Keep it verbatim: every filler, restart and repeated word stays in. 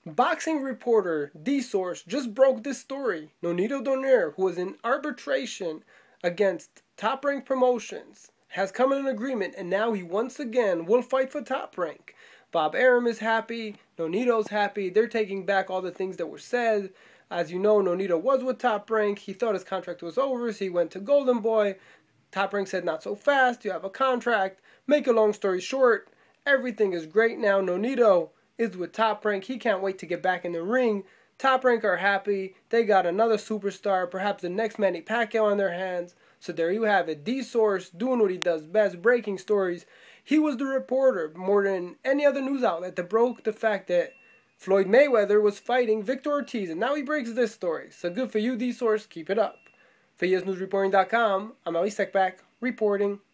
Boxing reporter D-Source just broke this story. Nonito Donaire, who was in arbitration against Top Rank Promotions, has come in an agreement, and now he once again will fight for Top Rank. Bob Arum is happy. Nonito's happy. They're taking back all the things that were said. As you know, Nonito was with Top Rank. He thought his contract was over, so he went to Golden Boy. Top Rank said, not so fast. You have a contract. Make a long story short, everything is great now. Nonito is with Top Rank. He can't wait to get back in the ring. Top Rank are happy. They got another superstar, perhaps the next Manny Pacquiao on their hands. So there you have it. D-Source doing what he does best, breaking stories. He was the reporter more than any other news outlet that broke the fact that Floyd Mayweather was fighting Victor Ortiz, and now he breaks this story. So good for you, D-Source. Keep it up. For U S News Reporting dot com, I'm Ali Sekbak, reporting.